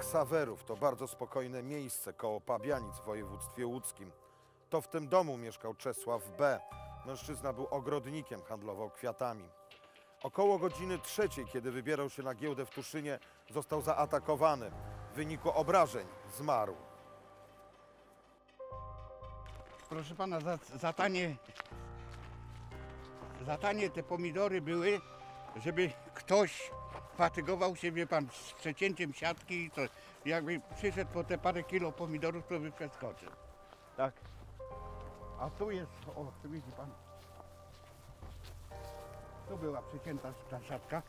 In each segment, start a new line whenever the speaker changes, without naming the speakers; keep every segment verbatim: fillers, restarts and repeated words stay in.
Ksawerów to bardzo spokojne miejsce koło Pabianic w województwie łódzkim. To w tym domu mieszkał Czesław B. Mężczyzna był ogrodnikiem, handlował kwiatami. Około godziny trzeciej, kiedy wybierał się na giełdę w Tuszynie, został zaatakowany. W wyniku obrażeń zmarł.
Proszę pana, za, za, tanie, za tanie te pomidory były, żeby ktoś fatygował się, wie pan, z przecięciem siatki, to jakby przyszedł po te parę kilo pomidorów, to by przeskoczył. Tak. A tu jest, o, widzi pan, tu była przecięta ta siatka.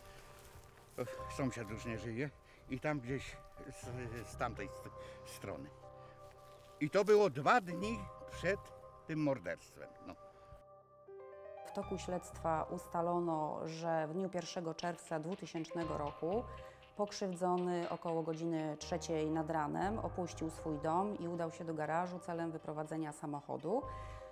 Sąsiad już nie żyje i tam gdzieś z, z tamtej st strony. I to było dwa dni przed tym morderstwem. No.
W toku śledztwa ustalono, że w dniu pierwszego czerwca dwutysięcznego roku pokrzywdzony około godziny trzeciej nad ranem opuścił swój dom i udał się do garażu celem wyprowadzenia samochodu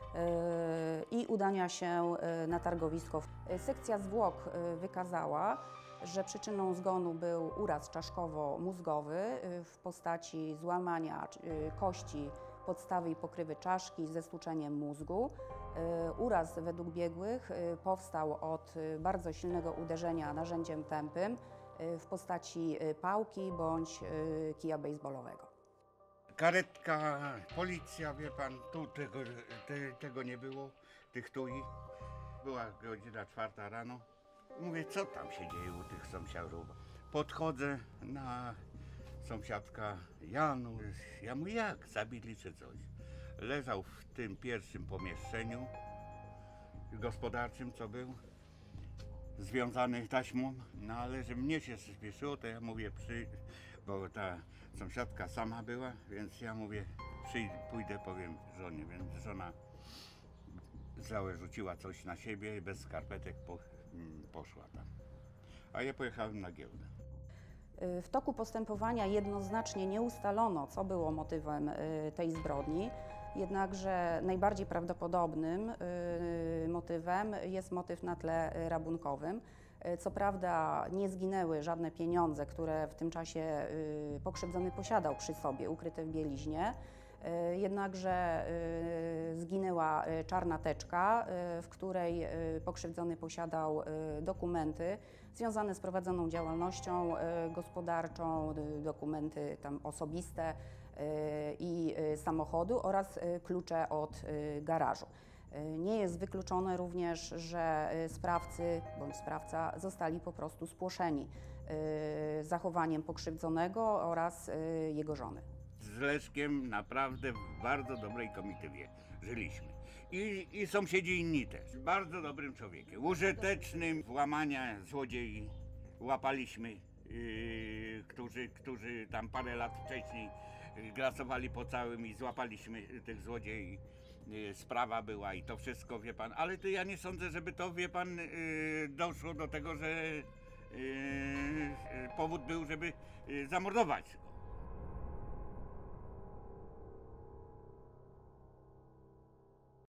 yy, i udania się na targowisko. Sekcja zwłok wykazała, że przyczyną zgonu był uraz czaszkowo-mózgowy w postaci złamania kości podstawy i pokrywy czaszki ze stłuczeniem mózgu. Uraz według biegłych powstał od bardzo silnego uderzenia narzędziem tępym w postaci pałki bądź kija bejsbolowego.
Karetka, policja, wie pan, tu tego, te, tego nie było, tych tui. Była godzina czwarta rano. Mówię, co tam się dzieje u tych sąsiadów? Podchodzę na sąsiadka Janu. Ja mówię, jak? Zabili czy coś? Leżał w tym pierwszym pomieszczeniu gospodarczym, co był, związany taśmą, no ale że mnie się spieszyło, to ja mówię, przy... bo ta sąsiadka sama była, więc ja mówię, przyjdę, pójdę, powiem żonie, więc żona rzuciła coś na siebie i bez skarpetek po, poszła tam. A ja pojechałem na giełdę.
W toku postępowania jednoznacznie nie ustalono, co było motywem tej zbrodni, jednakże najbardziej prawdopodobnym motywem jest motyw na tle rabunkowym. Co prawda nie zginęły żadne pieniądze, które w tym czasie pokrzywdzony posiadał przy sobie, ukryte w bieliźnie. Jednakże zginęła czarna teczka, w której pokrzywdzony posiadał dokumenty związane z prowadzoną działalnością gospodarczą, dokumenty tam osobiste i samochodu oraz klucze od garażu. Nie jest wykluczone również, że sprawcy bądź sprawca zostali po prostu spłoszeni zachowaniem pokrzywdzonego oraz jego żony.
Z Leszkiem naprawdę w bardzo dobrej komitywie żyliśmy. I, i sąsiedzi inni też. Bardzo dobrym człowiekiem, użytecznym, włamania złodziei łapaliśmy, yy, którzy, którzy tam parę lat wcześniej grasowali po całym i złapaliśmy tych złodziei. Yy, sprawa była i to wszystko, wie pan, ale to ja nie sądzę, żeby to, wie pan, yy, doszło do tego, że yy, powód był, żeby yy, zamordować